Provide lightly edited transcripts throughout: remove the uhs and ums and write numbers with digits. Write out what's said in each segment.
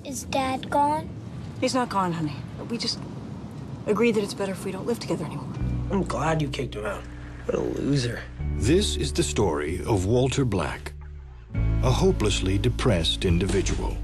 Is Dad gone? He's not gone, honey. We just agreed that it's better if we don't live together anymore. I'm glad you kicked him out. What a loser. This is the story of Walter Black, a hopelessly depressed individual.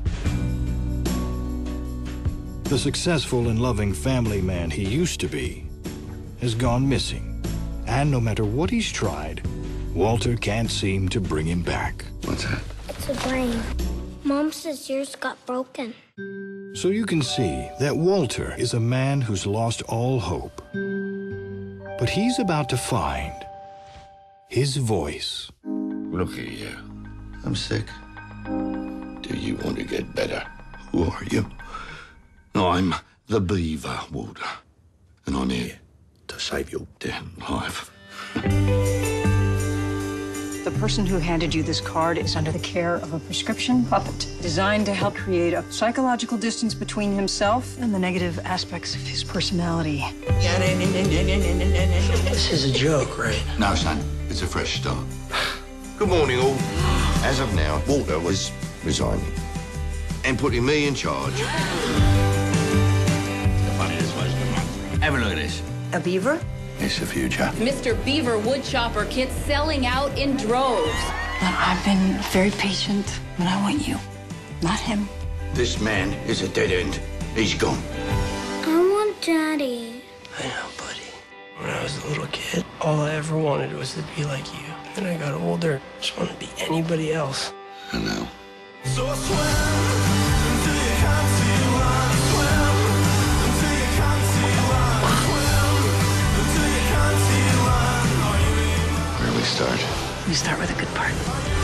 The successful and loving family man he used to be has gone missing. And no matter what he's tried, Walter can't seem to bring him back. What's that? It's a brain. Mom says yours got broken. So you can see that Walter is a man who's lost all hope. But he's about to find his voice. Look at you. I'm sick. Do you want to get better? Who are you? I'm the Beaver, Walter. And I'm here to save your damn life. The person who handed you this card is under the care of a prescription puppet designed to help create a psychological distance between himself and the negative aspects of his personality. This is a joke, right? No, son. It's a fresh start. Good morning, all. As of now, Walter was resigning and putting me in charge. The funniest was, have a look at this. A beaver? It's the future. Mr. Beaver woodchopper kit selling out in droves. I've been very patient, but I want you, not him. This man is a dead end. He's gone. I want Daddy. I know, buddy. When I was a little kid, all I ever wanted was to be like you. Then I got older, just wanted to be anybody else. I know. So I swim until you can't see one. Swim until you can't see one. Swim until you can't see one. Where do we start? We start with a good part.